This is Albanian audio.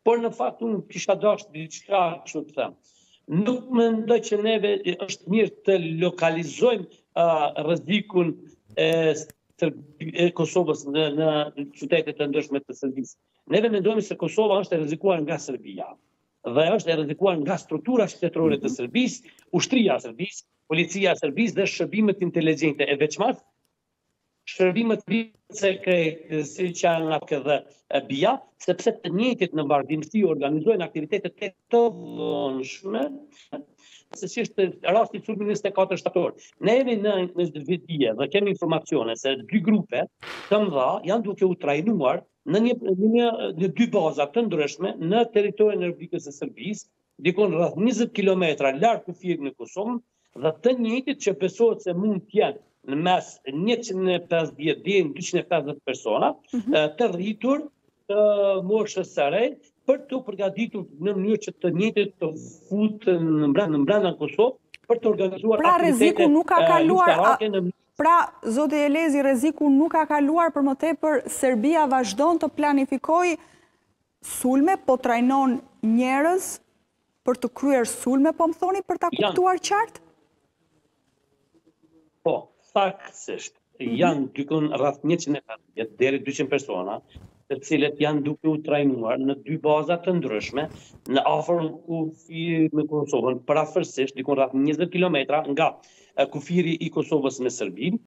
por në fakt unë kisha dashur diçka kështu të them. Nuk mendoj që neve është mirë të lokalizojmë rrezikun e Kosovës në qytetet e ndryshme të Serbisë. Neve mendojmë se Kosova është e rrezikuar nga Serbia dhe është e rrezikuar nga struktura shtetërore të Serbisë, ushtria e Serbisë, policia e Serbisë dhe shërbimet inteligjente e veçmas, shërbimet sekrete si që janë AFK dhe BIA, sepse të njëjtit në vazhdimsi organizojnë aktivitete të vonshme, se si është rasti i sulmit 24 shtator. Ne jemi në vetdije dhe kemi informacione se dy grupe të mëdha janë duke u trajnuar në dy baza të ndryshme në territorin e Republikës së Serbisë, dikon rreth 20 kilometra larg kufirit në Kosovë, dhe të njëjtit që besohet se mund të jenë në mes 150 deri në 250 persona, të rritur të moshës së re, për të përgatitur në mënyrë që të njëjtit të futen në brenda Kosovë për të organizuar pra rreziku nuk ka kaluar. Pra, zoti Elezi, rreziku nuk ka kaluar për më tepër, Serbia vazhdon të planifikojë sulme, po trajnon njerëz për të kryer sulme, po më thoni për ta kuptuar qartë? Po, saktësisht. Janë dykon rreth 150 deri 200 persona, të cilët janë duke u trajnuar në dy baza të ndryshme në afër kufirit me Kosovën, parafërsisht dikon rreth 20 kilometra nga kufiri i Kosovës me Serbinë,